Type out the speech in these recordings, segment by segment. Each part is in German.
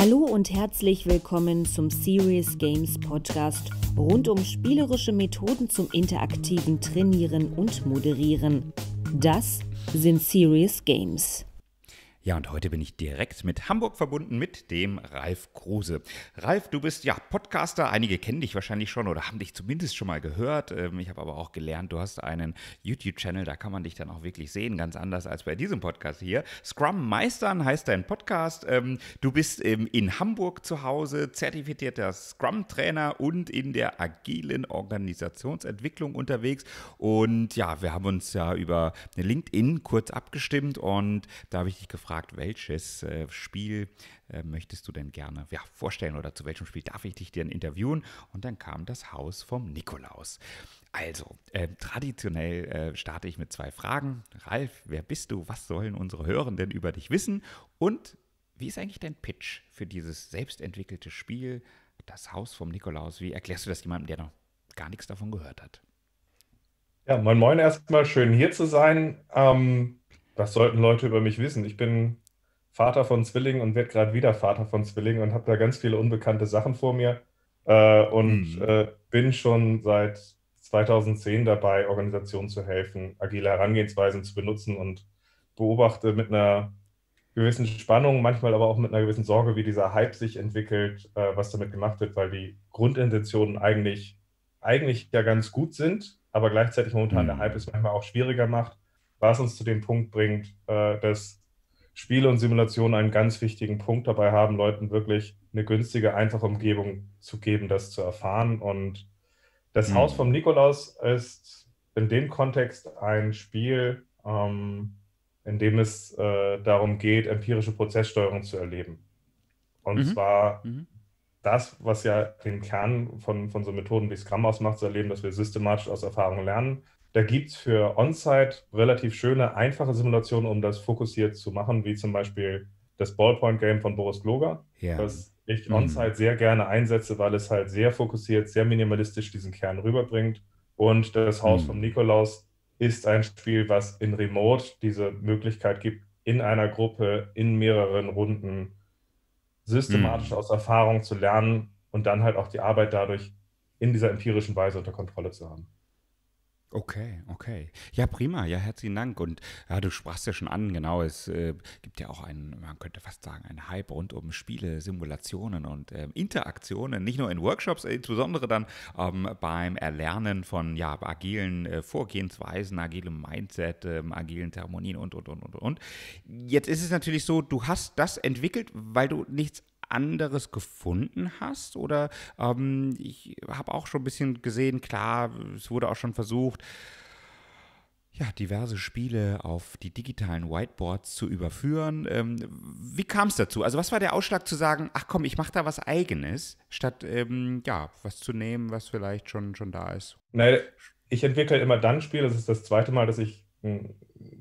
Hallo und herzlich willkommen zum Serious Games Podcast rund um spielerische Methoden zum interaktiven Trainieren und Moderieren. Das sind Serious Games. Ja, und heute bin ich direkt mit Hamburg verbunden mit dem Ralf Kruse. Ralf, du bist ja Podcaster, einige kennen dich wahrscheinlich schon oder haben dich zumindest schon mal gehört. Ich habe aber auch gelernt, du hast einen YouTube-Channel, da kann man dich dann auch wirklich sehen, ganz anders als bei diesem Podcast hier. Scrum Meistern heißt dein Podcast. Du bist in Hamburg zu Hause, zertifizierter Scrum-Trainer und in der agilen Organisationsentwicklung unterwegs. Und ja, wir haben uns ja über LinkedIn kurz abgestimmt und da habe ich dich gefragt, welches Spiel möchtest du denn gerne vorstellen oder zu welchem Spiel darf ich dich denn interviewen? Und dann kam das Haus vom Nikolaus. Also, traditionell starte ich mit 2 Fragen. Ralf, wer bist du? Was sollen unsere Hörenden über dich wissen? Und wie ist eigentlich dein Pitch für dieses selbstentwickelte Spiel, das Haus vom Nikolaus? Wie erklärst du das jemandem, der noch gar nichts davon gehört hat? Ja, moin Moin erstmal, schön hier zu sein. Was sollten Leute über mich wissen? Ich bin Vater von Zwillingen und werde gerade wieder Vater von Zwillingen und habe da ganz viele unbekannte Sachen vor mir bin schon seit 2010 dabei, Organisationen zu helfen, agile Herangehensweisen zu benutzen und beobachte mit einer gewissen Spannung, manchmal aber auch mit einer gewissen Sorge, wie dieser Hype sich entwickelt, was damit gemacht wird, weil die Grundintentionen eigentlich ja ganz gut sind, aber gleichzeitig momentan der Hype es manchmal auch schwieriger macht, was uns zu dem Punkt bringt, dass Spiele und Simulationen einen ganz wichtigen Punkt dabei haben, Leuten wirklich eine günstige, einfache Umgebung zu geben, das zu erfahren. Und das Haus vom Nikolaus ist in dem Kontext ein Spiel, in dem es darum geht, empirische Prozesssteuerung zu erleben. Und zwar das, was ja den Kern von so Methoden wie Scrum ausmacht, zu erleben, dass wir systematisch aus Erfahrungen lernen. Da gibt es für On-Site relativ schöne, einfache Simulationen, um das fokussiert zu machen, wie zum Beispiel das Ballpoint-Game von Boris Gloger, das ich On-Site sehr gerne einsetze, weil es halt sehr fokussiert, sehr minimalistisch diesen Kern rüberbringt. Und das Haus vom Nikolaus ist ein Spiel, was in Remote diese Möglichkeit gibt, in einer Gruppe, in mehreren Runden systematisch aus Erfahrung zu lernen und dann halt auch die Arbeit dadurch in dieser empirischen Weise unter Kontrolle zu haben. Okay. Ja, prima. Ja, herzlichen Dank. Und ja, du sprachst ja schon an, genau, es gibt ja auch man könnte fast sagen, einen Hype rund um Spiele, Simulationen und Interaktionen, nicht nur in Workshops, insbesondere dann beim Erlernen von agilen Vorgehensweisen, agilem Mindset, agilen Zeremonien und. Jetzt ist es natürlich so, du hast das entwickelt, weil du nichts anderes gefunden hast? Oder ich habe auch schon ein bisschen gesehen, klar, es wurde auch schon versucht, diverse Spiele auf die digitalen Whiteboards zu überführen. Wie kam es dazu? Also was war der Ausschlag zu sagen, ach komm, ich mache da was Eigenes, statt was zu nehmen, was vielleicht schon da ist? Nein, ich entwickle immer dann Spiele, das ist das zweite Mal, dass ich ein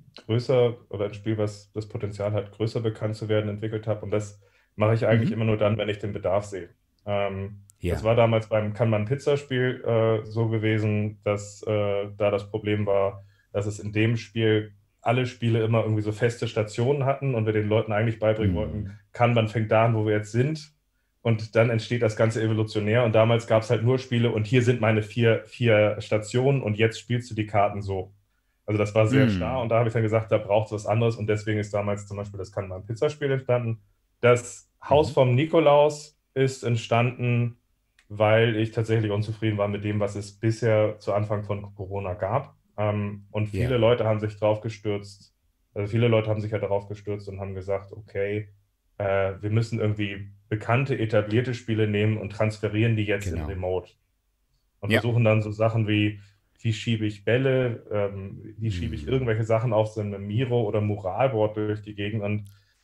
Spiel, was das Potenzial hat, größer bekannt zu werden, entwickelt habe. Und das mache ich eigentlich immer nur dann, wenn ich den Bedarf sehe. Das war damals beim Kanban-Pizza-Spiel so gewesen, dass da das Problem war, dass es in dem Spiel alle Spiele immer irgendwie so feste Stationen hatten und wir den Leuten eigentlich beibringen wollten, Kanban fängt da an, wo wir jetzt sind, und dann entsteht das Ganze evolutionär. Und damals gab es halt nur Spiele und hier sind meine vier Stationen und jetzt spielst du die Karten so. Also das war sehr starr und da habe ich dann gesagt, da braucht es was anderes und deswegen ist damals zum Beispiel das Kanban-Pizza-Spiel entstanden. Das Haus vom Nikolaus ist entstanden, weil ich tatsächlich unzufrieden war mit dem, was es bisher zu Anfang von Corona gab. Und viele Leute haben sich darauf gestürzt und haben gesagt, okay, wir müssen irgendwie bekannte, etablierte Spiele nehmen und transferieren die jetzt in Remote. Und versuchen dann so Sachen wie schiebe ich Bälle, wie schiebe ich irgendwelche Sachen auf so einem Miro oder Muralboard durch die Gegend. Und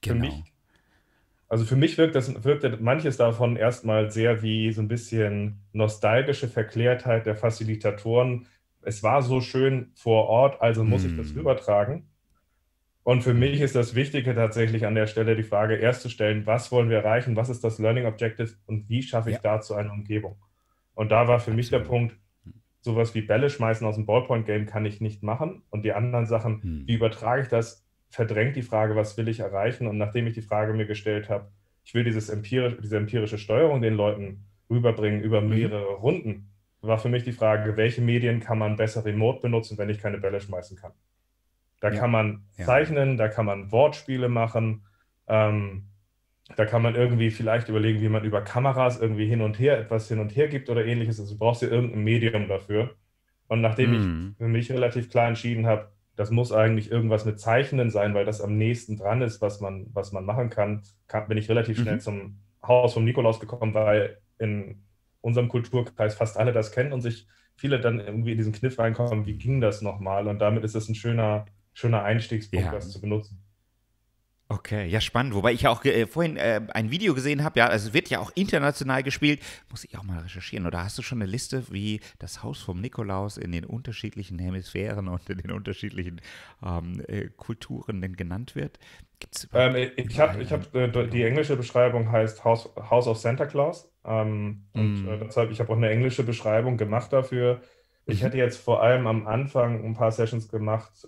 für mich wirkte manches davon erstmal sehr wie so ein bisschen nostalgische Verklärtheit der Facilitatoren. Es war so schön vor Ort, also muss ich das rübertragen. Und für mich ist das Wichtige tatsächlich an der Stelle die Frage erst zu stellen, was wollen wir erreichen, was ist das Learning Objective und wie schaffe ich dazu eine Umgebung? Und da war für mich der Punkt, sowas wie Bälle schmeißen aus dem Ballpoint-Game kann ich nicht machen. Und die anderen Sachen, wie übertrage ich das, verdrängt die Frage, was will ich erreichen? Und nachdem ich die Frage mir gestellt habe, ich will diese empirische Steuerung den Leuten rüberbringen über mehrere Runden, war für mich die Frage, welche Medien kann man besser remote benutzen, wenn ich keine Bälle schmeißen kann. Da kann man zeichnen, da kann man Wortspiele machen, da kann man irgendwie vielleicht überlegen, wie man über Kameras irgendwie etwas hin und her gibt oder ähnliches. Also du brauchst ja irgendein Medium dafür. Und nachdem ich für mich relativ klar entschieden habe, das muss eigentlich irgendwas mit Zeichnen sein, weil das am nächsten dran ist, was man machen kann, bin ich relativ schnell zum Haus vom Nikolaus gekommen, weil in unserem Kulturkreis fast alle das kennen und sich viele dann irgendwie in diesen Kniff reinkommen, wie ging das nochmal? Und damit ist das ein schöner Einstiegspunkt, das zu benutzen. Okay, ja, spannend. Wobei ich ja auch vorhin ein Video gesehen habe, ja, also es wird ja auch international gespielt. Muss ich auch mal recherchieren. Oder hast du schon eine Liste, wie das Haus vom Nikolaus in den unterschiedlichen Hemisphären und in den unterschiedlichen Kulturen denn genannt wird? Gibt's ich habe die englische Beschreibung heißt House of Santa Claus. Deshalb, ich habe auch eine englische Beschreibung gemacht dafür. Ich hätte jetzt vor allem am Anfang ein paar Sessions gemacht,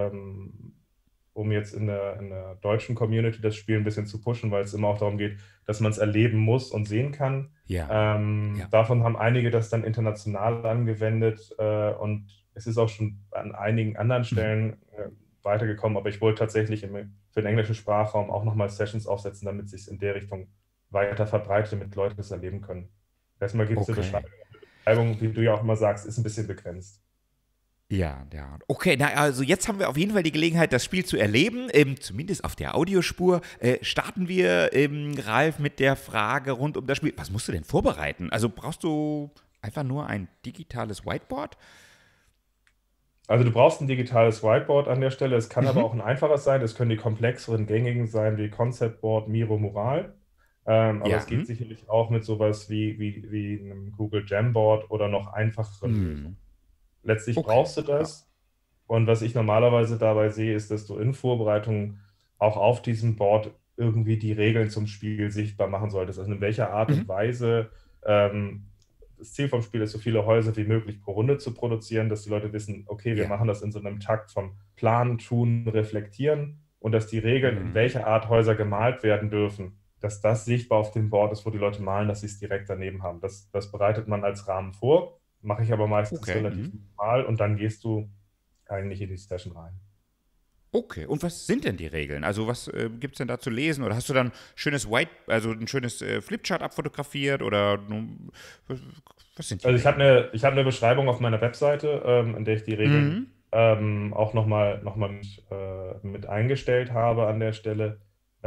um jetzt in der deutschen Community das Spiel ein bisschen zu pushen, weil es immer auch darum geht, dass man es erleben muss und sehen kann. Davon haben einige das dann international angewendet und es ist auch schon an einigen anderen Stellen weitergekommen, aber ich wollte tatsächlich für den englischen Sprachraum auch nochmal Sessions aufsetzen, damit es sich in der Richtung weiter verbreitet, damit Leute es erleben können. Erstmal gibt es eine Beschreibung, wie du ja auch immer sagst, ist ein bisschen begrenzt. Ja. Okay, also jetzt haben wir auf jeden Fall die Gelegenheit, das Spiel zu erleben, zumindest auf der Audiospur. Starten wir, Ralf, mit der Frage rund um das Spiel. Was musst du denn vorbereiten? Also brauchst du einfach nur ein digitales Whiteboard? Also du brauchst ein digitales Whiteboard an der Stelle. Es kann aber auch ein einfaches sein. Es können die komplexeren, gängigen sein, wie Concept Board, Miro, Mural. Aber es geht sicherlich auch mit sowas wie einem Google Jamboard oder noch einfacheren Lösungen. Letztlich brauchst du das. Und was ich normalerweise dabei sehe, ist, dass du in Vorbereitung auch auf diesem Board irgendwie die Regeln zum Spiel sichtbar machen solltest. Also in welcher Art und Weise. Das Ziel vom Spiel ist, so viele Häuser wie möglich pro Runde zu produzieren, dass die Leute wissen, okay, wir machen das in so einem Takt von Planen, Tun, Reflektieren und dass die Regeln, in welcher Art Häuser gemalt werden dürfen, dass das sichtbar auf dem Board ist, wo die Leute malen, dass sie es direkt daneben haben. Das bereitet man als Rahmen vor, mache ich aber meistens relativ normal und dann gehst du eigentlich in die Session rein. Okay, und was sind denn die Regeln? Also was gibt es denn da zu lesen? Oder hast du dann ein schönes Flipchart abfotografiert? Oder was sind die Regeln? Ich habe eine Beschreibung auf meiner Webseite, in der ich die Regeln auch nochmal mit eingestellt habe an der Stelle.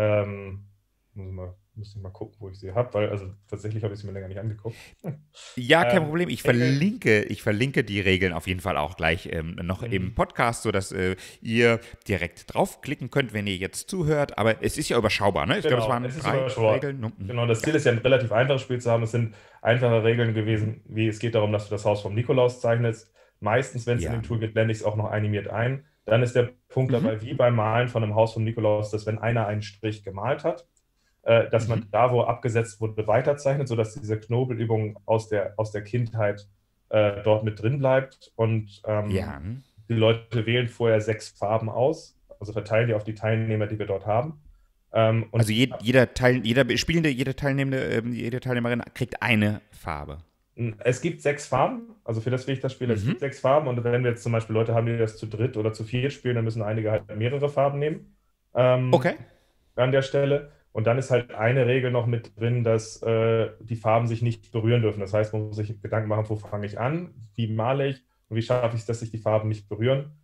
Müsste ich mal gucken, wo ich sie habe, weil tatsächlich habe ich sie mir länger nicht angeguckt. Ja, kein Problem. Ich verlinke die Regeln auf jeden Fall auch gleich noch im Podcast, sodass ihr direkt draufklicken könnt, wenn ihr jetzt zuhört. Aber es ist ja überschaubar, ne? Ich glaube, es waren 3 Regeln. Genau, das Ziel ist ja ein relativ einfaches Spiel zu haben. Es sind einfache Regeln gewesen, wie es geht darum, dass du das Haus vom Nikolaus zeichnest. Meistens, wenn es in dem Tool geht, blende ich es auch noch animiert ein. Dann ist der Punkt dabei, wie beim Malen von einem Haus vom Nikolaus, dass wenn einer einen Strich gemalt hat, dass man da, wo abgesetzt wurde, weiterzeichnet, sodass diese Knobelübung aus der Kindheit dort mit drin bleibt. Und die Leute wählen vorher 6 Farben aus, also verteilen die auf die Teilnehmer, die wir dort haben. Also jede Teilnehmerin kriegt eine Farbe. Es gibt 6 Farben, also für das will ich das Spiel, es gibt 6 Farben und wenn wir jetzt zum Beispiel Leute haben, die das zu dritt oder zu viert spielen, dann müssen einige halt mehrere Farben nehmen. An der Stelle. Und dann ist halt eine Regel noch mit drin, dass die Farben sich nicht berühren dürfen. Das heißt, man muss sich Gedanken machen, wo fange ich an, wie male ich und wie schaffe ich es, dass sich die Farben nicht berühren.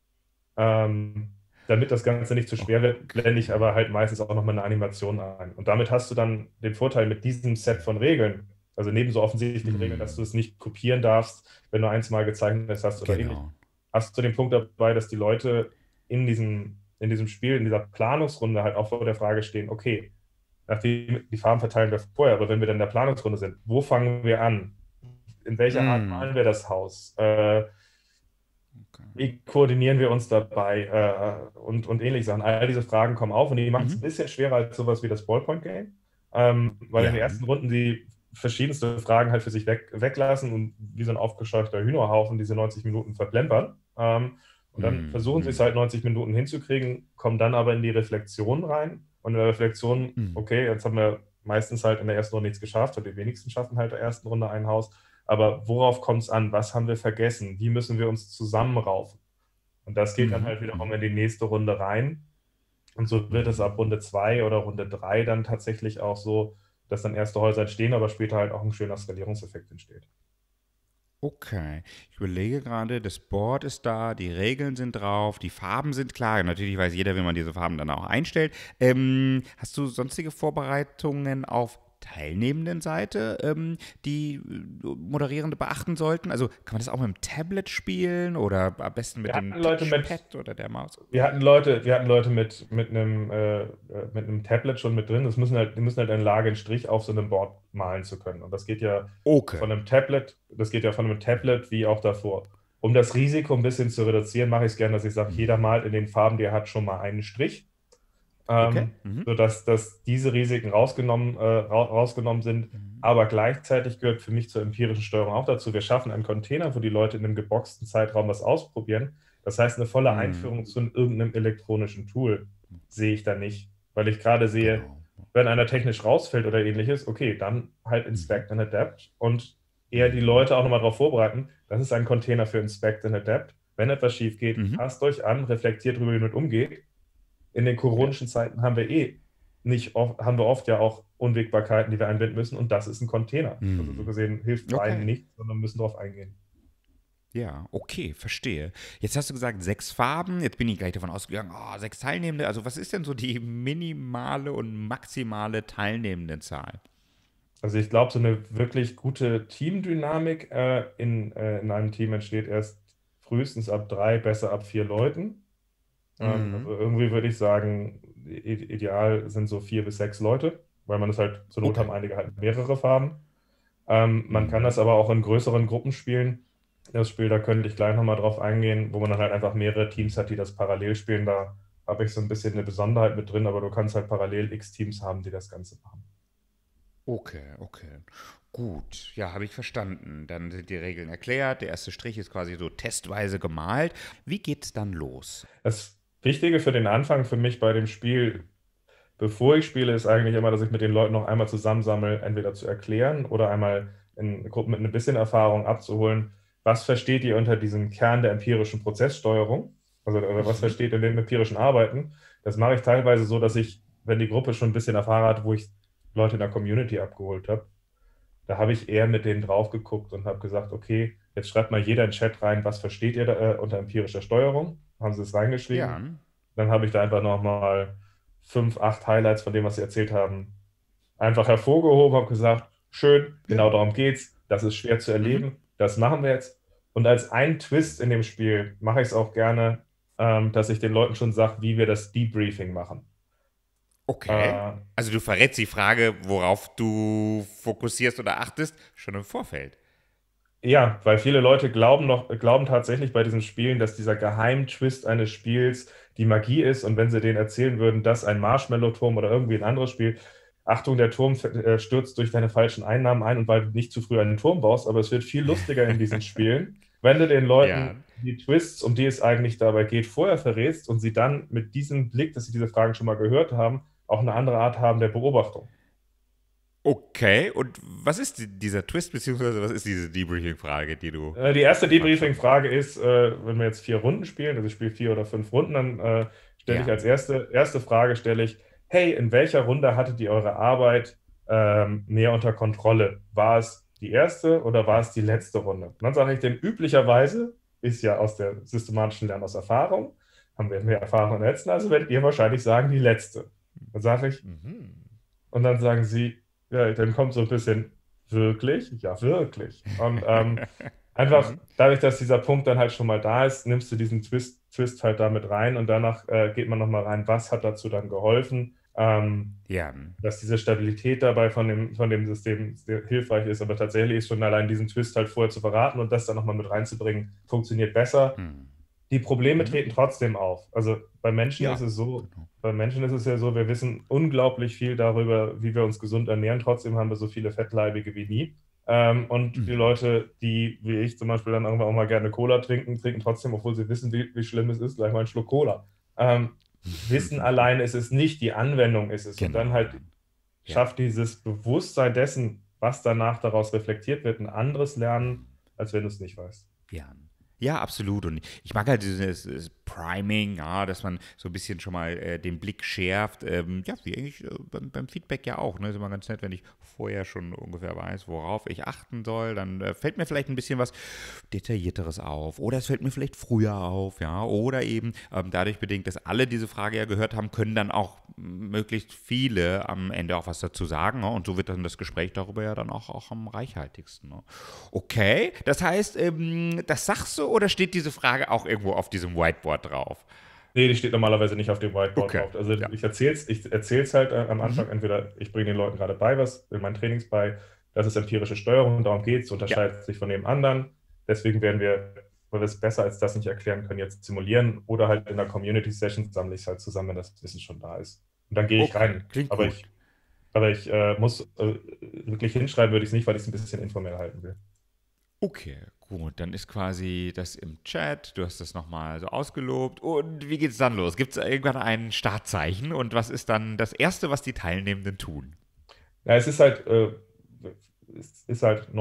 Damit das Ganze nicht zu schwer wird, blende ich aber halt meistens auch nochmal eine Animation ein. Und damit hast du dann den Vorteil mit diesem Set von Regeln, also neben so offensichtlichen Regeln, dass du es nicht kopieren darfst, wenn du eins mal gezeichnet hast oder ähnlich, hast du den Punkt dabei, dass die Leute in diesem Spiel, in dieser Planungsrunde halt auch vor der Frage stehen, okay, nachdem die Farben verteilen wir vorher, aber wenn wir dann in der Planungsrunde sind, wo fangen wir an? In welcher Art malen wir das Haus? Wie koordinieren wir uns dabei? Und ähnliche Sachen. All diese Fragen kommen auf und die machen es ein bisschen schwerer als sowas wie das Ballpoint-Game, weil in den ersten Runden die verschiedenste Fragen halt für sich weglassen und wie so ein aufgescheuchter Hühnerhaufen diese 90 Minuten verplempern. Und dann versuchen sie es halt 90 Minuten hinzukriegen, kommen dann aber in die Reflexion rein Und in der Reflexion, Mhm. okay, jetzt haben wir meistens halt in der ersten Runde nichts geschafft und die wenigsten schaffen halt in der ersten Runde ein Haus. Aber worauf kommt es an? Was haben wir vergessen? Wie müssen wir uns zusammenraufen? Und das geht dann Mhm. halt wiederum Mhm. in die nächste Runde rein. Und so wird es Mhm. ab Runde 2 oder Runde 3 dann tatsächlich auch so, dass dann erste Häuser entstehen, aber später halt auch ein schöner Skalierungseffekt entsteht. Okay, ich überlege gerade, das Board ist da, die Regeln sind drauf, die Farben sind klar. Natürlich weiß jeder, wie man diese Farben dann auch einstellt. Hast du sonstige Vorbereitungen auf teilnehmenden Seite, die Moderierende beachten sollten? Also kann man das auch mit dem Tablet spielen oder am besten Wir mit dem hatten Leute mit Touchpad oder der Maus? Wir hatten Leute mit einem Tablet schon mit drin. Die müssen halt in der Lage, einen Strich auf so einem Board malen zu können. Und Okay. das geht ja von einem Tablet wie auch davor. Um das Risiko ein bisschen zu reduzieren, mache ich es gerne, dass ich sage, jeder Mhm. malt in den Farben, die er hat, schon mal einen Strich, Okay. Mhm. sodass diese Risiken rausgenommen sind. Mhm. Aber gleichzeitig gehört für mich zur empirischen Steuerung auch dazu, wir schaffen einen Container, wo die Leute in einem geboxten Zeitraum was ausprobieren. Das heißt, eine volle Mhm. Einführung zu irgendeinem elektronischen Tool sehe ich da nicht, weil ich gerade sehe, Genau. wenn einer technisch rausfällt oder ähnliches, okay, dann halt Mhm. Inspect and Adapt und eher die Mhm. Leute auch nochmal darauf vorbereiten, das ist ein Container für Inspect and Adapt. Wenn etwas schief geht, Mhm. passt euch an, reflektiert darüber, wie ihr damit umgeht. In den Ja. koronischen Zeiten haben wir oft ja auch Unwägbarkeiten, die wir einbinden müssen, und das ist ein Container. Also so Mhm. gesehen hilft beiden Okay. nicht, sondern müssen darauf eingehen. Ja, okay, verstehe. Jetzt hast du gesagt, 6 Farben. Jetzt bin ich gleich davon ausgegangen, 6 Teilnehmende. Also was ist denn so die minimale und maximale Teilnehmendenzahl? Also ich glaube, so eine wirklich gute Teamdynamik in einem Team entsteht erst frühestens ab 3, besser ab 4 Leuten. Also Mhm. irgendwie würde ich sagen, ideal sind so 4 bis 6 Leute, weil man das halt, zur Not haben Okay. einige halt mehrere Farben. Man kann das Mhm. aber auch in größeren Gruppen spielen. Das Spiel, da könnte ich gleich nochmal drauf eingehen, wo man dann halt einfach mehrere Teams hat, die das parallel spielen. Da habe ich so ein bisschen eine Besonderheit mit drin, aber du kannst halt parallel X Teams haben, die das Ganze machen. Okay, okay. Gut, ja, habe ich verstanden. Dann sind die Regeln erklärt. Der erste Strich ist quasi so testweise gemalt. Wie geht's dann los? Das Wichtige für den Anfang für mich bei dem Spiel, bevor ich spiele, ist eigentlich immer, dass ich mit den Leuten noch einmal zusammensammle, entweder zu erklären oder einmal in Gruppen mit ein bisschen Erfahrung abzuholen. Was versteht ihr unter diesem Kern der empirischen Prozesssteuerung? Also, oder was Mhm. versteht ihr in dem empirischen Arbeiten? Das mache ich teilweise so, dass ich, wenn die Gruppe schon ein bisschen Erfahrung hat, wo ich Leute in der Community abgeholt habe, da habe ich eher mit denen drauf geguckt und habe gesagt, okay, jetzt schreibt mal jeder in den Chat rein, was versteht ihr da, unter empirischer Steuerung? Haben sie es reingeschrieben? Ja. Dann habe ich da einfach nochmal 5, 8 Highlights von dem, was sie erzählt haben, einfach hervorgehoben, habe gesagt, schön, genau Ja. darum geht's, das ist schwer zu Mhm. erleben, das machen wir jetzt. Und als einen Twist in dem Spiel mache ich es auch gerne, dass ich den Leuten schon sage, wie wir das Debriefing machen. Okay. Äh, Also du verrätst die Frage, worauf du fokussierst oder achtest, schon im Vorfeld. Ja, weil viele Leute glauben tatsächlich bei diesen Spielen, dass dieser Geheimtwist eines Spiels die Magie ist, und wenn sie denen erzählen würden, dass ein Marshmallow-Turm oder irgendwie ein anderes Spiel, Achtung, der Turm stürzt durch deine falschen Einnahmen ein, und weil du nicht zu früh einen Turm baust, aber es wird viel lustiger in diesen Spielen, wenn du den Ja. Leuten die Twists, um die es eigentlich dabei geht, vorher verrätst und sie dann mit diesem Blick, dass sie diese Fragen schon mal gehört haben, auch eine andere Art haben der Beobachtung. Okay, und was ist dieser Twist, beziehungsweise was ist diese Debriefing-Frage, die du Die erste gefragt haben wolltest? Debriefing-Frage ist, wenn wir jetzt 4 Runden spielen, also ich spiele 4 oder 5 Runden, dann stelle ich Ja. als erste Frage, hey, in welcher Runde hattet ihr eure Arbeit mehr unter Kontrolle? War es die erste oder war es die letzte Runde? Und dann sage ich denn, üblicherweise ist ja aus der systematischen Lernen aus Erfahrung, haben wir mehr Erfahrung in der letzten, also werdet ihr wahrscheinlich sagen, die letzte. Dann sage ich, Mhm. und dann sagen sie, ja, dann kommt so ein bisschen, wirklich? Ja, wirklich. Und einfach Mhm. dadurch, dass dieser Punkt dann halt schon mal da ist, nimmst du diesen Twist halt damit rein, und danach geht man nochmal rein, was hat dazu dann geholfen, Ja. dass diese Stabilität dabei von dem System sehr hilfreich ist, aber tatsächlich ist schon allein diesen Twist halt vorher zu verraten und das dann nochmal mit reinzubringen, funktioniert besser. Hm. Die Probleme Mhm. treten trotzdem auf. Also Ja, genau. bei Menschen ist es ja so, wir wissen unglaublich viel darüber, wie wir uns gesund ernähren. Trotzdem haben wir so viele Fettleibige wie nie. Und die Mhm. Leute, die, wie ich zum Beispiel, dann irgendwann auch mal gerne Cola trinken, trinken trotzdem, obwohl sie wissen, wie schlimm es ist, gleich mal einen Schluck Cola. Ähm, Wissen alleine ist es nicht, die Anwendung ist es. Genau. Und dann halt Ja. schafft dieses Bewusstsein dessen, was danach daraus reflektiert wird, ein anderes Lernen, als wenn du es nicht weißt. Ja. Ja, absolut. Und ich mag halt dieses Priming, ja, dass man so ein bisschen schon mal den Blick schärft. Ja, wie eigentlich beim Feedback ja auch. Ne? Ist immer ganz nett, wenn ich vorher schon ungefähr weiß, worauf ich achten soll. Dann fällt mir vielleicht ein bisschen was Detaillierteres auf. Oder es fällt mir vielleicht früher auf, ja. Oder eben dadurch bedingt, dass alle diese Frage ja gehört haben, können dann auch möglichst viele am Ende auch was dazu sagen. Ne? Und so wird dann das Gespräch darüber ja dann auch am reichhaltigsten. Ne? Okay, das heißt, das sagst du oder steht diese Frage auch irgendwo auf diesem Whiteboard drauf? Nee, die steht normalerweise nicht auf dem Whiteboard Okay, drauf. Also ja. ich erzähl's halt am Anfang. Entweder ich bringe den Leuten gerade bei, was in meinen Trainings bei, das ist empirische Steuerung, darum geht es, unterscheidet sich von dem anderen. Deswegen werden wir, weil wir es besser als das nicht erklären können, jetzt simulieren oder halt in der Community-Session sammle ich es halt zusammen, wenn das Wissen schon da ist. Und dann gehe ich rein. Klingt Aber gut. ich muss wirklich hinschreiben, würde ich es nicht, weil ich es ein bisschen informell halten will. Okay, gut. Dann ist quasi das im Chat. Du hast das nochmal so ausgelobt. Und wie geht's dann los? Gibt es irgendwann ein Startzeichen? Und was ist dann das Erste, was die Teilnehmenden tun? Ja, es ist halt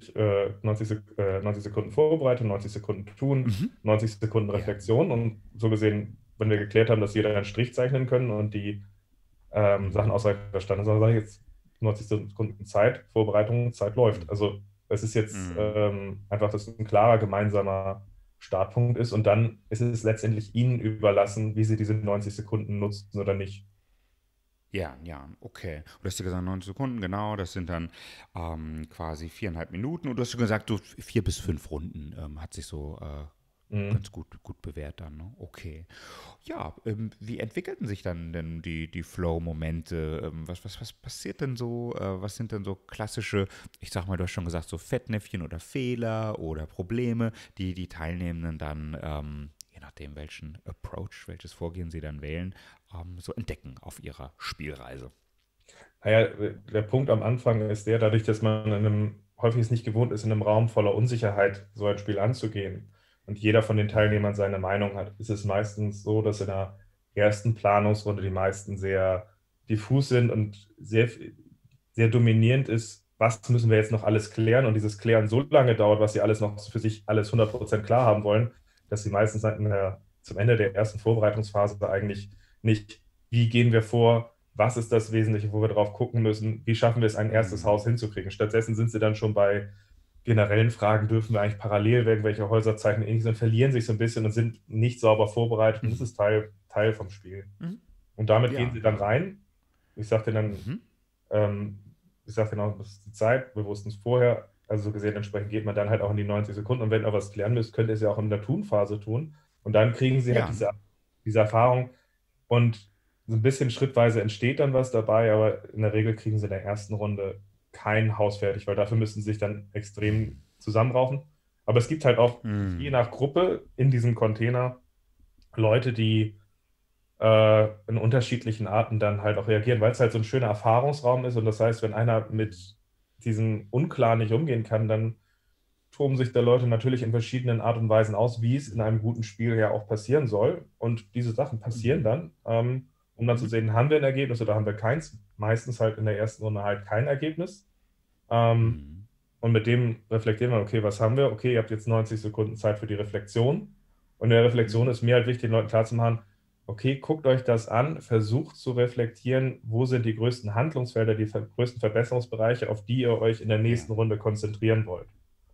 90 Sekunden Vorbereitung, 90 Sekunden tun, Mhm. 90 Sekunden Ja. Reflexion und so gesehen, wenn wir geklärt haben, dass jeder einen Strich zeichnen können und die Sachen ausreichend verstanden sind, dann sage ich jetzt 90 Sekunden Zeit, Vorbereitung, Zeit läuft. Also es ist jetzt einfach, dass ein klarer gemeinsamer Startpunkt ist und dann ist es letztendlich Ihnen überlassen, wie Sie diese 90 Sekunden nutzen oder nicht. Ja, ja, okay. Du hast ja gesagt 90 Sekunden, genau. Das sind dann quasi 4,5 Minuten. Und du hast schon gesagt, so 4 bis 5 Runden hat sich so Mhm. ganz gut bewährt dann. Ne? Okay. Ja, wie entwickelten sich dann denn die Flow-Momente? Was passiert denn so? Was sind denn so klassische, ich sag mal, du hast schon gesagt, so Fettnäpfchen oder Fehler oder Probleme, die die Teilnehmenden dann, je nachdem welchen Approach, welches Vorgehen sie dann wählen, so entdecken auf ihrer Spielreise? Naja, der Punkt am Anfang ist der, dadurch, dass man häufig es nicht gewohnt ist, in einem Raum voller Unsicherheit so ein Spiel anzugehen und jeder von den Teilnehmern seine Meinung hat, ist es meistens so, dass in der ersten Planungsrunde die meisten sehr diffus sind und sehr dominierend ist, was müssen wir jetzt noch alles klären und dieses Klären so lange dauert, was sie alles noch für sich alles 100% klar haben wollen, dass sie meistens zum Ende der ersten Vorbereitungsphase eigentlich nicht, wie gehen wir vor, was ist das Wesentliche, wo wir drauf gucken müssen, wie schaffen wir es, ein erstes Haus hinzukriegen. Stattdessen sind sie dann schon bei generellen Fragen, dürfen wir eigentlich parallel irgendwelche Häuser zeichnen, ähnliches, und verlieren sich so ein bisschen und sind nicht sauber vorbereitet. Und das ist Teil vom Spiel. Mhm. Und damit gehen Ja. sie dann rein. Ich sage denen Mhm. ich sage denen auch, das ist die Zeit, wir wussten es vorher, also so gesehen, entsprechend geht man dann halt auch in die 90 Sekunden und wenn ihr was klären müsst, könnt ihr es ja auch in der Tun-Phase tun. Und dann kriegen sie halt Ja. diese Erfahrung und so ein bisschen schrittweise entsteht dann was dabei, aber in der Regel kriegen sie in der ersten Runde kein Haus fertig, weil dafür müssen sie sich dann extrem zusammenraufen. Aber es gibt halt auch je nach Gruppe in diesem Container Leute, die in unterschiedlichen Arten dann halt auch reagieren, weil es halt so ein schöner Erfahrungsraum ist. Und das heißt, wenn einer mit diesem Unklar nicht umgehen kann, dann toben sich da Leute natürlich in verschiedenen Art und Weisen aus, wie es in einem guten Spiel ja auch passieren soll. Und diese Sachen passieren dann, um dann zu sehen, haben wir ein Ergebnis oder haben wir keins. Meistens halt in der ersten Runde halt kein Ergebnis. Und mit dem reflektieren wir, okay, was haben wir? Okay, ihr habt jetzt 90 Sekunden Zeit für die Reflexion. Und in der Reflexion ist mir halt wichtig, den Leuten klarzumachen, okay, guckt euch das an, versucht zu reflektieren, wo sind die größten Handlungsfelder, die größten Verbesserungsbereiche, auf die ihr euch in der nächsten Runde konzentrieren wollt.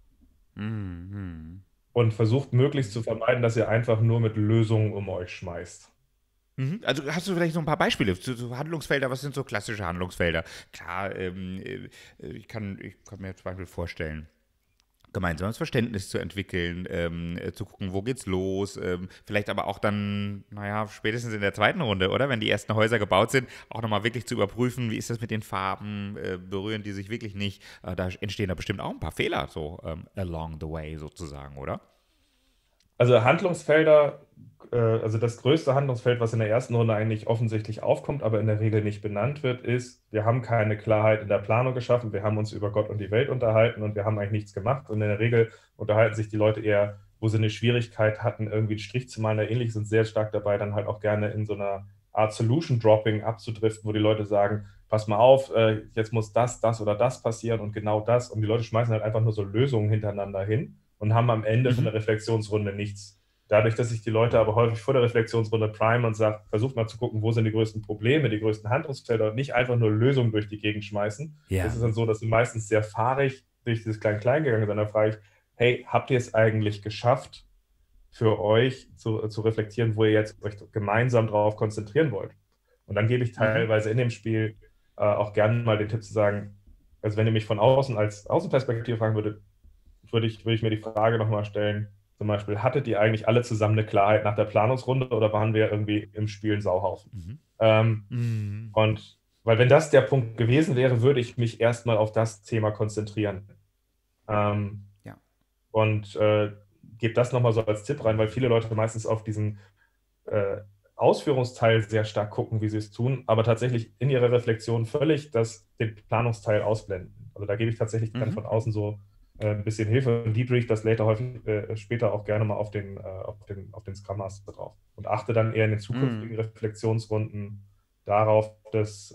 Mhm. Und versucht möglichst zu vermeiden, dass ihr einfach nur mit Lösungen um euch schmeißt. Also hast du vielleicht so ein paar Beispiele zu Handlungsfelder? Was sind so klassische Handlungsfelder? Klar, ich kann mir zum Beispiel vorstellen, gemeinsames Verständnis zu entwickeln, zu gucken, wo geht's los, vielleicht aber auch dann, naja, spätestens in der zweiten Runde, oder? Wenn die ersten Häuser gebaut sind, auch nochmal wirklich zu überprüfen, wie ist das mit den Farben, berühren die sich wirklich nicht? Da entstehen da bestimmt auch ein paar Fehler so along the way sozusagen, oder? Also Handlungsfelder, also das größte Handlungsfeld, was in der ersten Runde eigentlich offensichtlich aufkommt, aber in der Regel nicht benannt wird, ist, wir haben keine Klarheit in der Planung geschaffen, wir haben uns über Gott und die Welt unterhalten und wir haben eigentlich nichts gemacht. Und in der Regel unterhalten sich die Leute eher wo sie eine Schwierigkeit hatten, irgendwie einen Strich zu malen oder ähnliches, sind sehr stark dabei, dann halt auch gerne in so einer Art Solution Dropping abzudriften, wo die Leute sagen, pass mal auf, jetzt muss das oder das passieren und genau das. Und die Leute schmeißen halt einfach nur so Lösungen hintereinander hin und haben am Ende von der Reflexionsrunde nichts. Dadurch, dass sich die Leute aber häufig vor der Reflexionsrunde prime und sagen, versucht mal zu gucken, wo sind die größten Probleme, die größten Handlungsfelder und nicht einfach nur Lösungen durch die Gegend schmeißen. Ja. Das ist dann so, dass sie meistens sehr fahrig durch dieses Klein-Klein gegangen sind. Da frage ich, hey, habt ihr es eigentlich geschafft, für euch zu reflektieren, wo ihr jetzt euch gemeinsam darauf konzentrieren wollt? Und dann gebe ich teilweise in dem Spiel auch gerne mal den Tipp zu sagen, also wenn ihr mich von außen als Außenperspektive fragen würdet, würde ich mir die Frage nochmal stellen, zum Beispiel, hattet ihr eigentlich alle zusammen eine Klarheit nach der Planungsrunde oder waren wir irgendwie im Spiel ein Sauhaufen? Und weil wenn das der Punkt gewesen wäre, würde ich mich erstmal auf das Thema konzentrieren. Und gebe das nochmal so als Tipp rein, weil viele Leute meistens auf diesen Ausführungsteil sehr stark gucken, wie sie es tun, aber tatsächlich in ihrer Reflexion völlig den Planungsteil ausblenden. Also da gebe ich tatsächlich dann von außen so ein bisschen Hilfe und debrief das später auch gerne mal auf den Scrum Master drauf und achte dann eher in den zukünftigen Reflexionsrunden darauf, dass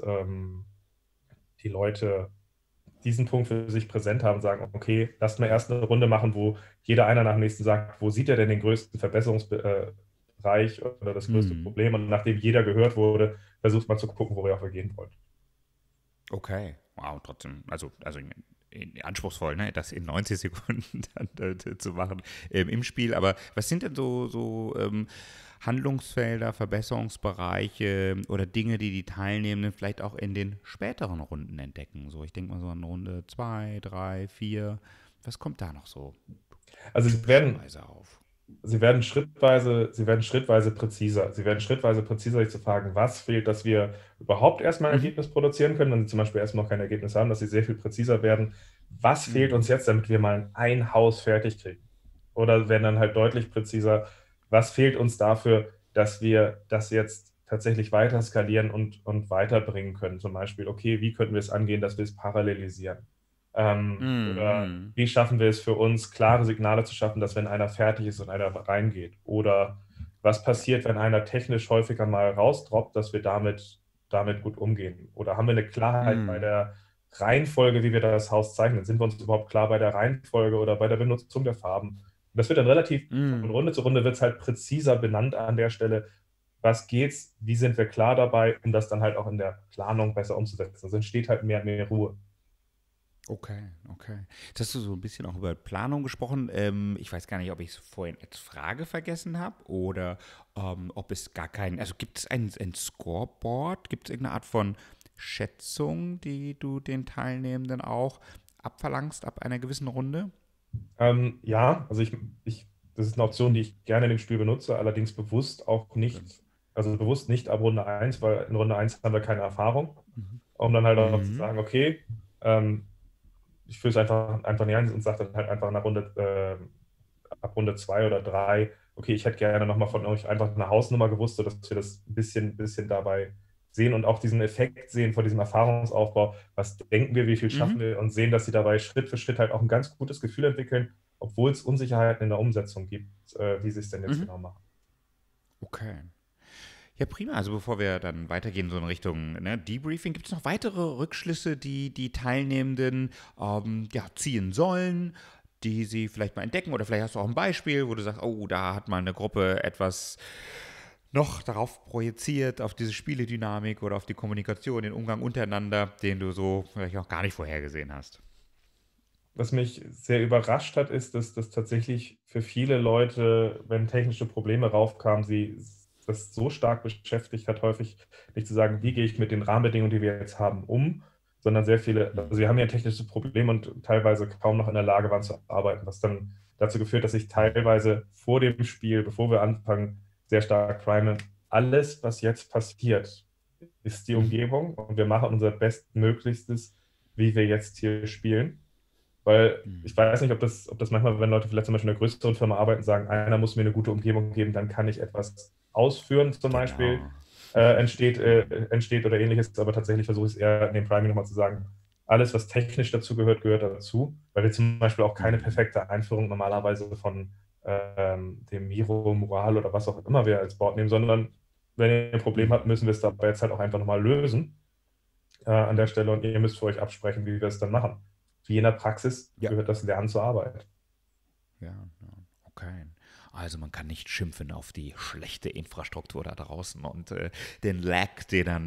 die Leute diesen Punkt für sich präsent haben und sagen, okay, lasst mal erst eine Runde machen, wo jeder einer nach dem nächsten sagt, wo sieht er denn den größten Verbesserungsbereich oder das größte Problem? Und nachdem jeder gehört wurde, versucht man zu gucken, wo ihr auch gehen wollt. Okay, wow, trotzdem, also anspruchsvoll, ne, das in 90 Sekunden dann, zu machen im Spiel. Aber was sind denn so Handlungsfelder, Verbesserungsbereiche oder Dinge, die Teilnehmenden vielleicht auch in den späteren Runden entdecken? So, ich denke mal so an Runde 2, 3, 4. Was kommt da noch so? Also sie werden schrittweise präziser. Sie werden schrittweise präziser, sich zu fragen, was fehlt, dass wir überhaupt erstmal ein Ergebnis produzieren können, wenn sie zum Beispiel erstmal noch kein Ergebnis haben, dass sie sehr viel präziser werden. Was fehlt uns jetzt, damit wir mal ein Haus fertig kriegen? Oder werden dann halt deutlich präziser, was fehlt uns dafür, dass wir das jetzt tatsächlich weiter skalieren und weiterbringen können? Zum Beispiel, okay, wie könnten wir es angehen, dass wir es parallelisieren? Oder wie schaffen wir es für uns, klare Signale zu schaffen, dass wenn einer fertig ist und einer reingeht? Oder was passiert, wenn einer technisch häufiger mal rausdroppt, dass wir damit gut umgehen? Oder haben wir eine Klarheit bei der Reihenfolge, wie wir das Haus zeichnen? Sind wir uns überhaupt klar bei der Reihenfolge oder bei der Benutzung der Farben? Und das wird dann relativ von Runde zu Runde wird es halt präziser benannt an der Stelle. Was geht's? Wie sind wir klar dabei, um das dann halt auch in der Planung besser umzusetzen? Also entsteht halt mehr Ruhe. Okay. Jetzt hast du so ein bisschen auch über Planung gesprochen. Ich weiß gar nicht, ob ich es vorhin als Frage vergessen habe oder ob es gar keinen, also gibt es ein Scoreboard? Gibt es irgendeine Art von Schätzung, die du den Teilnehmenden auch abverlangst ab einer gewissen Runde? Ja, also das ist eine Option, die ich gerne in dem Spiel benutze, allerdings bewusst auch nicht, also bewusst nicht ab Runde 1, weil in Runde 1 haben wir keine Erfahrung, um dann halt auch zu sagen, okay, ich führe es einfach nicht ein und sage dann halt einfach ab Runde 2 oder 3, okay, ich hätte gerne nochmal von euch einfach eine Hausnummer gewusst, sodass wir das ein bisschen dabei sehen und auch diesen Effekt sehen vor diesem Erfahrungsaufbau. Was denken wir, wie viel schaffen wir und sehen, dass sie dabei Schritt für Schritt halt auch ein ganz gutes Gefühl entwickeln, obwohl es Unsicherheiten in der Umsetzung gibt, wie sie es denn jetzt genau machen. Okay. Ja, prima. Also bevor wir dann weitergehen so in Richtung Debriefing, gibt es noch weitere Rückschlüsse, die Teilnehmenden ziehen sollen, die sie vielleicht mal entdecken? Oder vielleicht hast du auch ein Beispiel, wo du sagst, oh, da hat mal eine Gruppe etwas noch darauf projiziert, auf diese Spieledynamik oder auf die Kommunikation, den Umgang untereinander, den du so vielleicht auch gar nicht vorhergesehen hast. Was mich sehr überrascht hat, ist, dass das tatsächlich für viele Leute, wenn technische Probleme raufkamen, sie das so stark beschäftigt hat, häufig nicht zu sagen, wie gehe ich mit den Rahmenbedingungen, die wir jetzt haben, sondern sehr viele, also wir haben ja ein technisches Problem und teilweise kaum noch in der Lage waren zu arbeiten, was dann dazu geführt, dass ich teilweise vor dem Spiel, bevor wir anfangen, sehr stark prime. Alles, was jetzt passiert, ist die Umgebung und wir machen unser Bestmöglichstes, wie wir jetzt hier spielen. Weil ich weiß nicht, ob das manchmal, wenn Leute vielleicht zum Beispiel in einer größeren Firma arbeiten, sagen, einer muss mir eine gute Umgebung geben, dann kann ich etwas ausführen zum Beispiel, entsteht oder ähnliches. Aber tatsächlich versuche ich es eher in dem Priming nochmal zu sagen, alles, was technisch dazu gehört, gehört dazu. Weil wir zum Beispiel auch keine perfekte Einführung normalerweise von dem Miro, Mural oder was auch immer wir als Board nehmen, sondern wenn ihr ein Problem habt, müssen wir es dabei jetzt halt auch einfach nochmal lösen an der Stelle und ihr müsst für euch absprechen, wie wir es dann machen. Wie in der Praxis gehört das Lernen zur Arbeit. Ja, okay. Also man kann nicht schimpfen auf die schlechte Infrastruktur da draußen und den Lag, der dann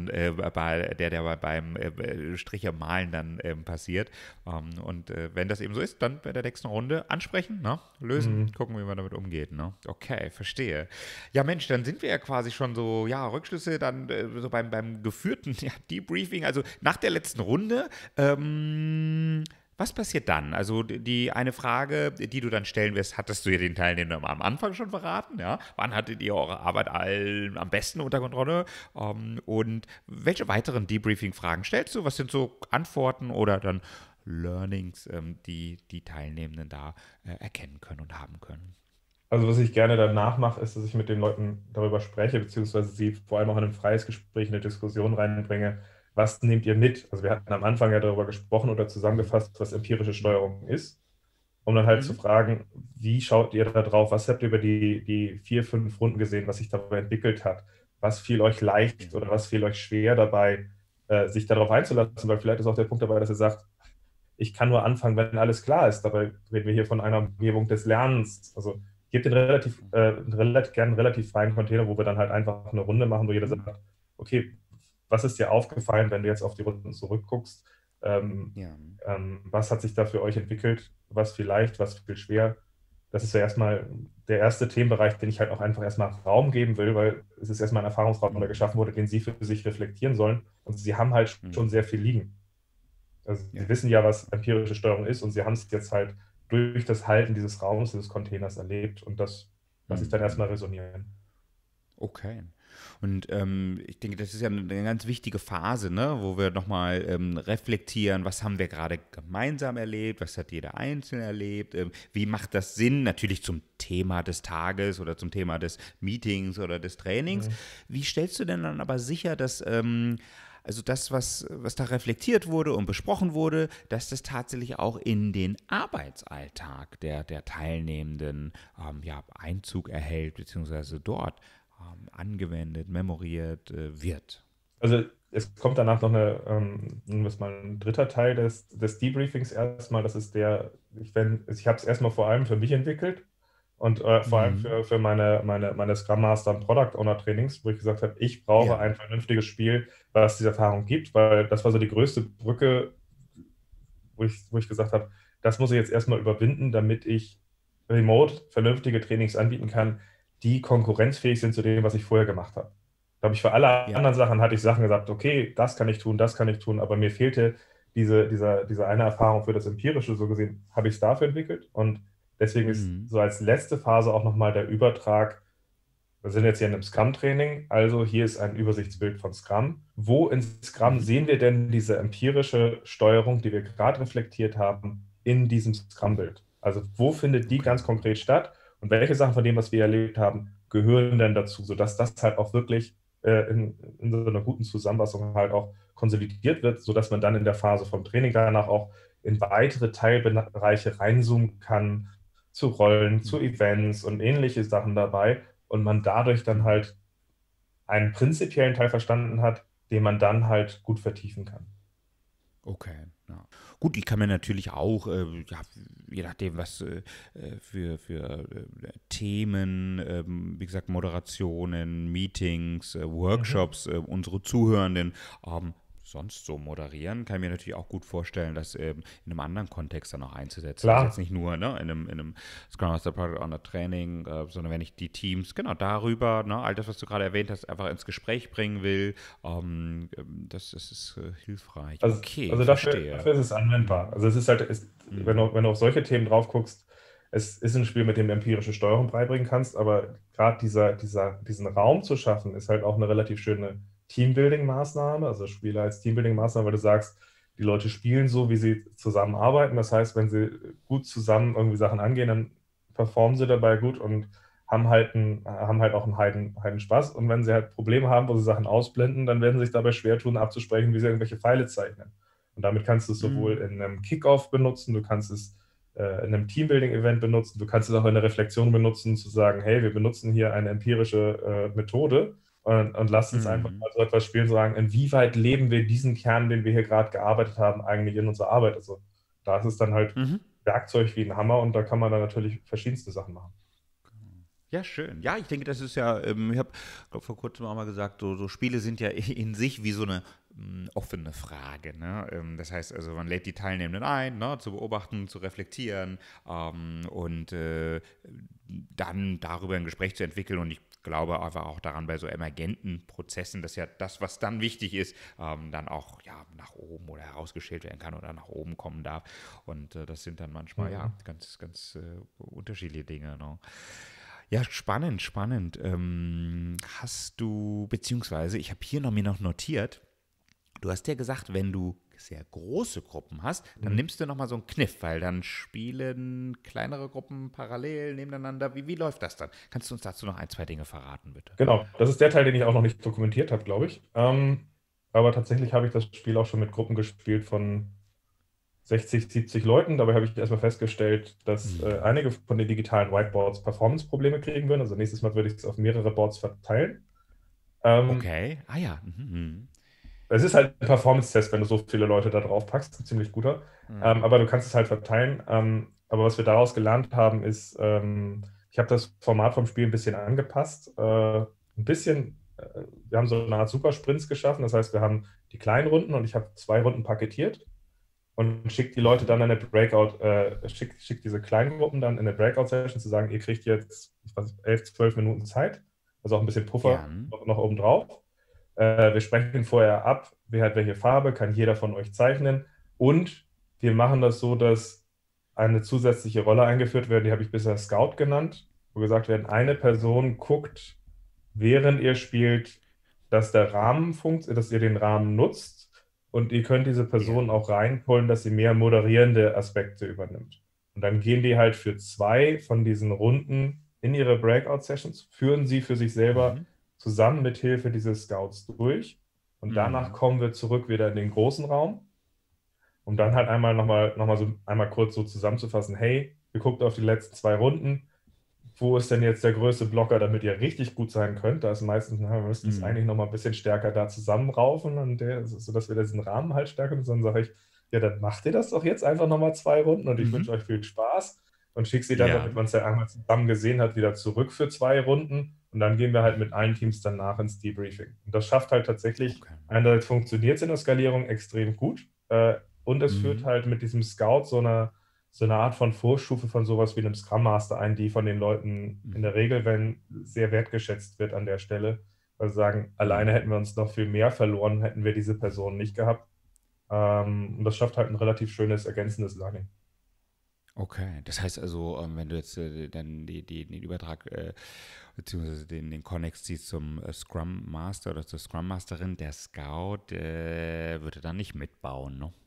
beim Striche malen dann passiert. Und wenn das eben so ist, dann bei der nächsten Runde ansprechen, ne? Lösen, gucken, wie man damit umgeht. Ne? Okay, verstehe. Ja Mensch, dann sind wir ja quasi schon so, ja, Rückschlüsse dann so beim geführten Debriefing, also nach der letzten Runde. Was passiert dann? Also die eine Frage, die du dann stellen wirst, hattest du ja den Teilnehmern am Anfang schon verraten, ja? Wann hattet ihr eure Arbeit am besten unter Kontrolle? Und welche weiteren Debriefing-Fragen stellst du? Was sind so Antworten oder dann Learnings, die Teilnehmenden da erkennen können und haben können? Also was ich gerne danach mache, ist, dass ich mit den Leuten darüber spreche, beziehungsweise sie vor allem auch in ein freies Gespräch, eine Diskussion reinbringe. Was nehmt ihr mit? Also wir hatten am Anfang ja darüber gesprochen oder zusammengefasst, was empirische Steuerung ist, um dann halt zu fragen, wie schaut ihr da drauf? Was habt ihr über die 4, 5 Runden gesehen, was sich dabei entwickelt hat? Was fiel euch leicht oder was fiel euch schwer dabei, sich darauf einzulassen? Weil vielleicht ist auch der Punkt dabei, dass ihr sagt, ich kann nur anfangen, wenn alles klar ist. Dabei reden wir hier von einer Umgebung des Lernens. Also gebt den gerne einen relativ freien Container, wo wir dann halt einfach eine Runde machen, wo jeder sagt, okay, was ist dir aufgefallen, wenn du jetzt auf die Runden zurückguckst? Was hat sich da für euch entwickelt? Was viel leicht, was viel schwer? Das ist ja erstmal der erste Themenbereich, den ich halt auch einfach erstmal Raum geben will, weil es ist erstmal ein Erfahrungsraum, der geschaffen wurde, den sie für sich reflektieren sollen. Und sie haben halt schon sehr viel liegen. Also sie wissen ja, was empirische Steuerung ist und sie haben es jetzt halt durch das Halten dieses Raums, dieses Containers erlebt und das lasse ich dann erstmal resonieren. Okay. Und ich denke, das ist ja eine ganz wichtige Phase, ne, wo wir nochmal reflektieren, was haben wir gerade gemeinsam erlebt, was hat jeder Einzelne erlebt, wie macht das Sinn, natürlich zum Thema des Tages oder zum Thema des Meetings oder des Trainings. Wie stellst du denn dann aber sicher, dass also das, was da reflektiert wurde und besprochen wurde, dass das tatsächlich auch in den Arbeitsalltag der Teilnehmenden Einzug erhält, beziehungsweise dort angewendet, memoriert wird? Also es kommt danach noch ein dritter Teil des Debriefings erstmal. Das ist ich habe es erstmal vor allem für mich entwickelt und vor allem für meine Scrum Master und Product Owner Trainings, wo ich gesagt habe, ich brauche ein vernünftiges Spiel, was diese Erfahrung gibt, weil das war so die größte Brücke, wo ich gesagt habe, das muss ich jetzt erstmal überwinden, damit ich remote vernünftige Trainings anbieten kann, die konkurrenzfähig sind zu dem, was ich vorher gemacht habe. Da habe ich für alle anderen Sachen, hatte ich Sachen gesagt, okay, das kann ich tun, aber mir fehlte diese eine Erfahrung für das Empirische, so gesehen, habe ich es dafür entwickelt und deswegen ist so als letzte Phase auch nochmal der Übertrag, wir sind jetzt hier in einem Scrum-Training, also hier ist ein Übersichtsbild von Scrum. Wo in Scrum sehen wir denn diese empirische Steuerung, die wir gerade reflektiert haben, in diesem Scrum-Bild? Also wo findet die ganz konkret statt? Und welche Sachen von dem, was wir erlebt haben, gehören denn dazu, sodass das halt auch wirklich in so einer guten Zusammenfassung halt auch konsolidiert wird, sodass man dann in der Phase vom Training danach auch in weitere Teilbereiche reinzoomen kann, zu Rollen, zu Events und ähnliche Sachen dabei und man dadurch dann halt einen prinzipiellen Teil verstanden hat, den man dann halt gut vertiefen kann. Okay, ja. Gut, ich kann mir natürlich auch, je nachdem, was für Themen, wie gesagt, Moderationen, Meetings, Workshops, unsere Zuhörenden sonst so moderieren, kann ich mir natürlich auch gut vorstellen, das in einem anderen Kontext dann auch einzusetzen. Klar. Also jetzt nicht nur in einem Scrum Master Product Owner Training, sondern wenn ich die Teams genau darüber, all das, was du gerade erwähnt hast, einfach ins Gespräch bringen will, das ist hilfreich. Also, okay, also dafür ist es anwendbar. Also es ist halt, wenn du auf solche Themen drauf guckst, es ist ein Spiel, mit dem du empirische Steuerung beibringen kannst, aber gerade diesen Raum zu schaffen, ist halt auch eine relativ schöne Teambuilding-Maßnahme, also Spiele als Teambuilding-Maßnahme, weil du sagst, die Leute spielen so, wie sie zusammenarbeiten. Das heißt, wenn sie gut zusammen irgendwie Sachen angehen, dann performen sie dabei gut und haben halt auch einen Heiden Spaß. Und wenn sie halt Probleme haben, wo sie Sachen ausblenden, dann werden sie sich dabei schwer tun, abzusprechen, wie sie irgendwelche Pfeile zeichnen. Und damit kannst du es sowohl in einem Kickoff benutzen, du kannst es in einem Teambuilding-Event benutzen. Du kannst es auch in der Reflexion benutzen, zu sagen, hey, wir benutzen hier eine empirische Methode und lasst uns einfach mal so etwas spielen, sagen, inwieweit leben wir diesen Kern, den wir hier gerade gearbeitet haben, eigentlich in unserer Arbeit. Also da ist es dann halt Werkzeug wie ein Hammer und da kann man dann natürlich verschiedenste Sachen machen. Ja, schön. Ja, ich denke, das ist ja, ich habe vor kurzem auch mal gesagt, so Spiele sind ja in sich wie so eine offene Frage. Ne? Das heißt also, man lädt die Teilnehmenden ein, ne, zu beobachten, zu reflektieren und dann darüber ein Gespräch zu entwickeln. Und ich glaube aber auch daran, bei so emergenten Prozessen, dass ja das, was dann wichtig ist, dann auch ja, nach oben oder herausgestellt werden kann oder nach oben kommen darf. Und das sind dann manchmal ja ganz, ganz unterschiedliche Dinge. Ne? Ja, spannend, spannend. Hast du, beziehungsweise, ich habe hier mir noch notiert, du hast ja gesagt, wenn du sehr große Gruppen hast, dann nimmst du nochmal so einen Kniff, weil dann spielen kleinere Gruppen parallel nebeneinander. Wie läuft das dann? Kannst du uns dazu noch ein, zwei Dinge verraten, bitte? Genau, das ist der Teil, den ich auch noch nicht dokumentiert habe, glaube ich. Aber tatsächlich habe ich das Spiel auch schon mit Gruppen gespielt von 60, 70 Leuten. Dabei habe ich erstmal festgestellt, dass einige von den digitalen Whiteboards Performance-Probleme kriegen würden. Also nächstes Mal würde ich es auf mehrere Boards verteilen. Okay, ja. Es ist halt ein Performance-Test, wenn du so viele Leute da drauf packst. Ein ziemlich guter. Aber du kannst es halt verteilen. Aber was wir daraus gelernt haben, ist, ich habe das Format vom Spiel ein bisschen angepasst. Wir haben so eine Art Supersprints geschaffen. Das heißt, wir haben die kleinen Runden und ich habe 2 Runden paketiert. Und schickt die Leute dann in eine schickt diese kleinen Gruppen dann in eine Breakout-Session zu sagen, ihr kriegt jetzt 11, 12 Minuten Zeit, also auch ein bisschen Puffer noch oben drauf. Wir sprechen vorher ab, wer hat welche Farbe, kann jeder von euch zeichnen. Und wir machen das so, dass eine zusätzliche Rolle eingeführt wird, die habe ich bisher Scout genannt, wo gesagt wird, eine Person guckt, während ihr spielt, dass ihr den Rahmen nutzt. Und ihr könnt diese Person auch reinholen, dass sie mehr moderierende Aspekte übernimmt. Und dann gehen die halt für 2 von diesen Runden in ihre Breakout-Sessions, führen sie für sich selber zusammen mit Hilfe dieses Scouts durch. Und danach kommen wir zurück wieder in den großen Raum, um dann halt einmal kurz so zusammenzufassen, hey, ihr guckt auf die letzten 2 Runden, wo ist denn jetzt der größte Blocker, damit ihr richtig gut sein könnt? Da ist meistens, wir müssten es eigentlich noch mal ein bisschen stärker da zusammenraufen, sodass wir diesen Rahmen halt stärken. Und dann sage ich, ja, dann macht ihr das doch jetzt einfach noch mal 2 Runden und ich wünsche euch viel Spaß und schicke sie dann, damit man es ja einmal zusammen gesehen hat, wieder zurück für 2 Runden. Und dann gehen wir halt mit allen Teams danach ins Debriefing. Und das schafft halt tatsächlich, einerseits funktioniert es in der Skalierung extrem gut und es führt halt mit diesem Scout so eine Art von Vorstufe von sowas wie einem Scrum Master ein, die von den Leuten in der Regel, wenn sehr wertgeschätzt wird an der Stelle, weil sie sagen, alleine hätten wir uns noch viel mehr verloren, hätten wir diese Person nicht gehabt. Und das schafft halt ein relativ schönes ergänzendes Learning. Okay, das heißt also, wenn du jetzt dann den Übertrag beziehungsweise den Connex ziehst zum Scrum Master oder zur Scrum Masterin, der Scout würde dann nicht mitbauen, ne?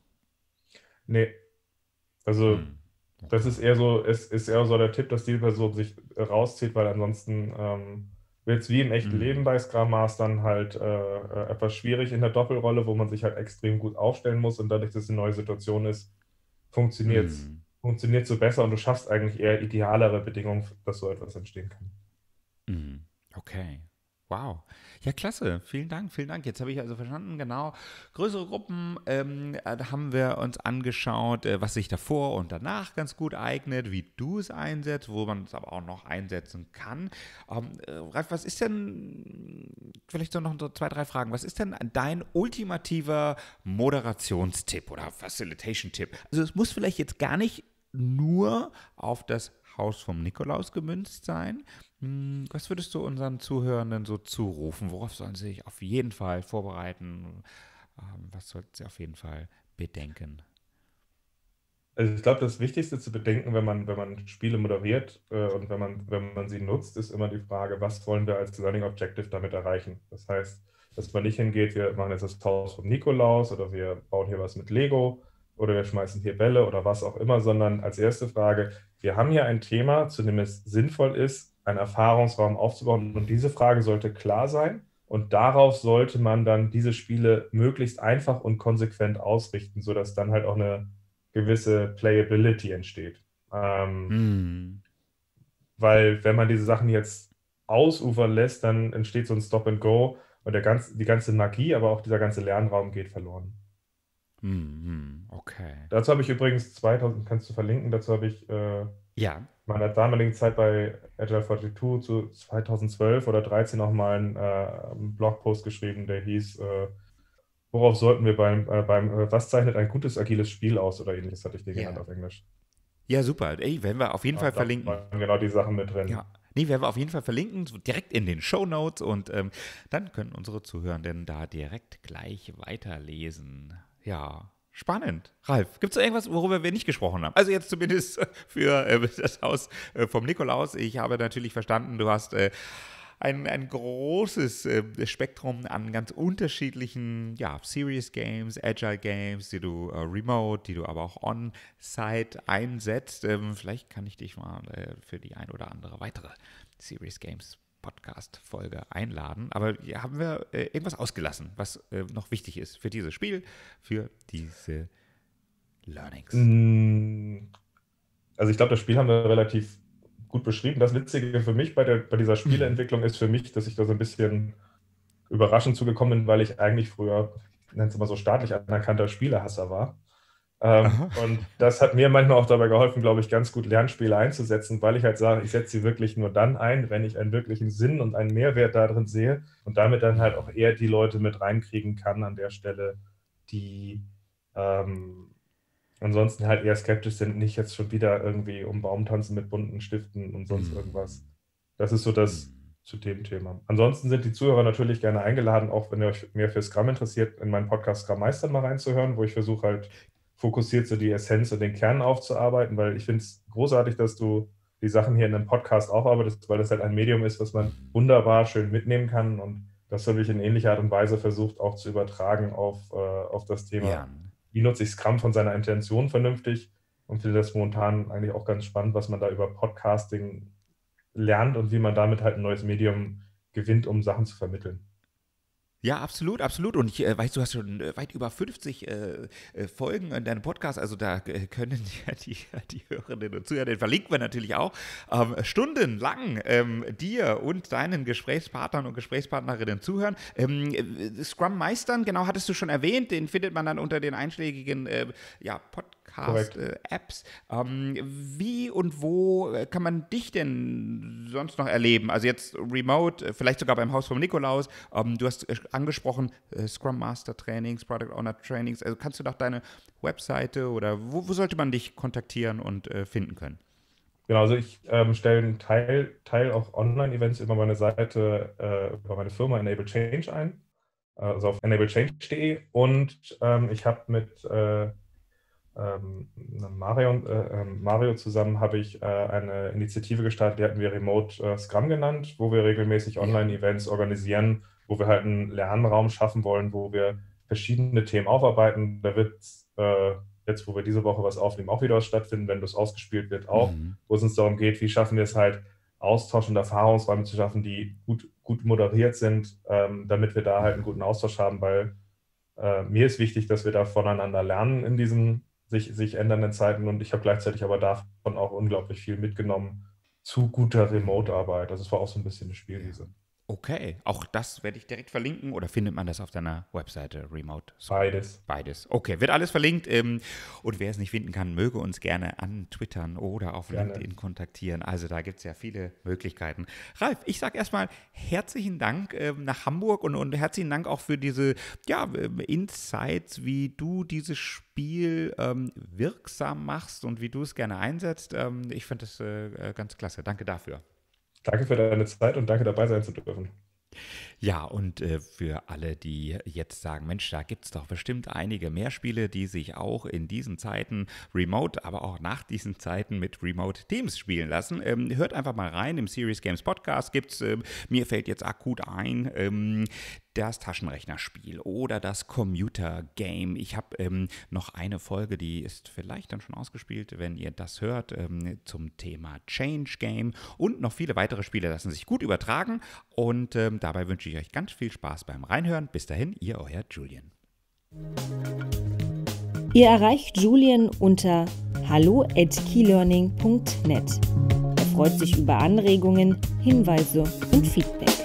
Nee. Also das ist eher so, der Tipp, dass die Person sich rauszieht, weil ansonsten wird es wie im echten Leben bei Scrum Mastern halt etwas schwierig in der Doppelrolle, wo man sich halt extrem gut aufstellen muss und dadurch, dass es eine neue Situation ist, funktioniert so besser und du schaffst eigentlich eher idealere Bedingungen, dass so etwas entstehen kann. Okay. Wow. Ja, klasse. Vielen Dank, vielen Dank. Jetzt habe ich also verstanden, genau. Größere Gruppen da haben wir uns angeschaut, was sich davor und danach ganz gut eignet, wie du es einsetzt, wo man es aber auch noch einsetzen kann. Ralf, was ist denn, vielleicht so noch 2, 3 Fragen, was ist denn dein ultimativer Moderationstipp oder Facilitation-Tipp? Also es muss vielleicht jetzt gar nicht nur auf das Haus vom Nikolaus gemünzt sein. Was würdest du unseren Zuhörenden so zurufen? Worauf sollen sie sich auf jeden Fall vorbereiten? Was sollten sie auf jeden Fall bedenken? Also ich glaube, das Wichtigste zu bedenken, wenn man Spiele moderiert und wenn man sie nutzt, ist immer die Frage, was wollen wir als Learning Objective damit erreichen? Das heißt, dass man nicht hingeht, wir machen jetzt das Haus vom Nikolaus oder wir bauen hier was mit Lego oder wir schmeißen hier Bälle oder was auch immer, sondern als erste Frage, wir haben hier ein Thema, zu dem es sinnvoll ist, einen Erfahrungsraum aufzubauen und diese Frage sollte klar sein und darauf sollte man dann diese Spiele möglichst einfach und konsequent ausrichten, sodass dann halt auch eine gewisse Playability entsteht. Weil wenn man diese Sachen jetzt ausufern lässt, dann entsteht so ein Stop and Go und die ganze Magie, aber auch dieser ganze Lernraum geht verloren. Okay. Dazu habe ich übrigens 2000, kannst du verlinken, dazu habe ich Ja. meiner damaligen Zeit bei Agile 42 zu 2012 oder 2013 noch mal einen Blogpost geschrieben, der hieß, worauf sollten wir was zeichnet ein gutes agiles Spiel aus oder ähnliches, hatte ich den genannt auf Englisch. Ja, super. Ey, werden wir auf jeden Fall verlinken. Da waren genau die Sachen mit drin. Ja. Nee, werden wir auf jeden Fall verlinken, so direkt in den Shownotes und dann können unsere Zuhörenden da direkt gleich weiterlesen. Ja, spannend. Ralf, gibt es irgendwas, worüber wir nicht gesprochen haben? Also jetzt zumindest für das Haus vom Nikolaus. Ich habe natürlich verstanden, du hast ein großes Spektrum an ganz unterschiedlichen Serious Games, Agile Games, die du remote, die du aber auch on-site einsetzt. Vielleicht kann ich dich mal für die ein oder andere weitere Serious Games Podcast-Folge einladen. Aber haben wir irgendwas ausgelassen, was noch wichtig ist für dieses Spiel, für diese Learnings? Also ich glaube, das Spiel haben wir relativ gut beschrieben. Das Witzige für mich bei dieser Spieleentwicklung ist für mich, dass ich da so ein bisschen überraschend zugekommen bin, weil ich eigentlich früher, ich nenne es immer so, staatlich anerkannter Spielehasser war. Und das hat mir manchmal auch dabei geholfen, glaube ich, ganz gut Lernspiele einzusetzen, weil ich halt sage, ich setze sie wirklich nur dann ein, wenn ich einen wirklichen Sinn und einen Mehrwert darin sehe und damit dann halt auch eher die Leute mit reinkriegen kann an der Stelle, die ansonsten halt eher skeptisch sind, nicht jetzt schon wieder irgendwie um Baum tanzen mit bunten Stiften und sonst irgendwas. Das ist so das zu dem Thema. Ansonsten sind die Zuhörer natürlich gerne eingeladen, auch wenn ihr euch mehr für Scrum interessiert, in meinen Podcast Scrum Meister mal reinzuhören, wo ich versuche halt fokussiert so die Essenz und den Kern aufzuarbeiten, weil ich finde es großartig, dass du die Sachen hier in einem Podcast aufarbeitest, weil das halt ein Medium ist, was man wunderbar schön mitnehmen kann und das habe ich in ähnlicher Art und Weise versucht auch zu übertragen auf das Thema. Ja. Wie nutze ich Scrum von seiner Intention vernünftig und finde das momentan eigentlich auch ganz spannend, was man da über Podcasting lernt und wie man damit halt ein neues Medium gewinnt, um Sachen zu vermitteln. Ja, absolut, absolut. Und ich weiß, du hast schon weit über 50 Folgen in deinem Podcast, also da können ja die Hörerinnen und Zuhörer, den verlinken wir natürlich auch, stundenlang dir und deinen Gesprächspartnern und Gesprächspartnerinnen zuhören. Scrum Meistern, genau, hattest du schon erwähnt, den findet man dann unter den einschlägigen Podcast-Apps. Wie und wo kann man dich denn sonst noch erleben? Also jetzt remote, vielleicht sogar beim Haus vom Nikolaus. Du hast angesprochen, Scrum Master Trainings, Product Owner Trainings. Also kannst du doch deine Webseite oder wo sollte man dich kontaktieren und finden können? Genau, also ich stelle einen Teil auch Online-Events über meine Seite, über meine Firma Enable Change ein, also auf enablechange.de und ich habe mit Mario zusammen habe ich eine Initiative gestartet, die hatten wir Remote Scrum genannt, wo wir regelmäßig Online-Events organisieren, wo wir halt einen Lernraum schaffen wollen, wo wir verschiedene Themen aufarbeiten. Da wird jetzt, wo wir diese Woche was aufnehmen, auch wieder was stattfinden, wenn das ausgespielt wird, auch, wo es uns darum geht, wie schaffen wir es halt, Austausch und Erfahrungsräume zu schaffen, die gut moderiert sind, damit wir da halt einen guten Austausch haben, weil mir ist wichtig, dass wir da voneinander lernen in diesen sich ändernden Zeiten und ich habe gleichzeitig aber davon auch unglaublich viel mitgenommen zu guter Remote-Arbeit. Also es war auch so ein bisschen eine Spielwiese. Okay, auch das werde ich direkt verlinken oder findet man das auf deiner Webseite Remote? Beides. Beides. Okay, wird alles verlinkt und wer es nicht finden kann, möge uns gerne antwittern oder auf LinkedIn kontaktieren. Also da gibt es ja viele Möglichkeiten. Ralf, ich sage erstmal herzlichen Dank nach Hamburg und herzlichen Dank auch für diese Insights, wie du dieses Spiel wirksam machst und wie du es gerne einsetzt. Ich finde das ganz klasse. Danke dafür. Danke für deine Zeit und danke, dabei sein zu dürfen. Ja, und für alle, die jetzt sagen, Mensch, da gibt es doch bestimmt einige mehr Spiele, die sich auch in diesen Zeiten remote, aber auch nach diesen Zeiten mit Remote Teams spielen lassen. Hört einfach mal rein, im Serious Games Podcast gibt's, mir fällt jetzt akut ein, das Taschenrechnerspiel oder das Commuter-Game. Ich habe noch eine Folge, die ist vielleicht dann schon ausgespielt, wenn ihr das hört, zum Thema Change Game und noch viele weitere Spiele lassen sich gut übertragen und dabei wünsche ich euch ganz viel Spaß beim Reinhören. Bis dahin, euer Julian. Ihr erreicht Julian unter hallo@keylearning.net. Er freut sich über Anregungen, Hinweise und Feedback.